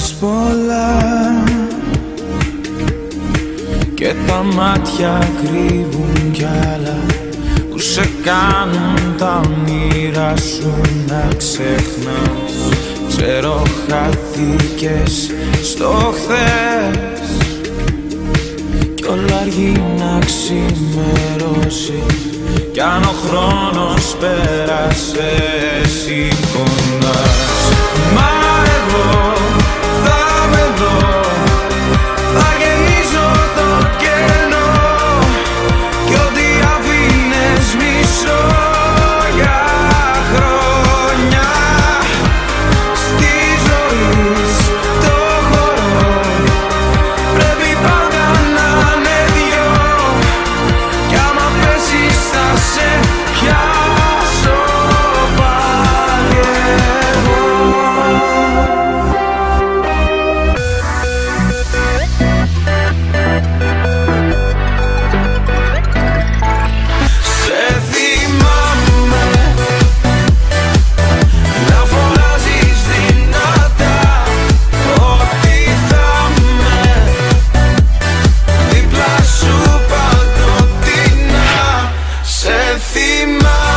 λες πολλά και τα μάτια κρύβουν κι άλλα που σε κάνουν τα όνειρά σου να ξεχνάς. Ξέρω χάθηκες στο χθες κι όλα αργεί να ξημερώσει κι αν ο χρόνος πέρασε εσύ πονάς. Μα εγώ θα με δω, θα γεμίζω το κενό κι ό,τι αφήνες μισό για χρόνια στη ζωή το χώρο πρέπει πάντα να είναι δυο κι άμα πέσεις θα σε πιάσω πάλι εγώ. Σε θυμάμαι να φωνάζεις δυνατά ότι θα είμαι δίπλα σου παντοτινά. Σε θυμάμαι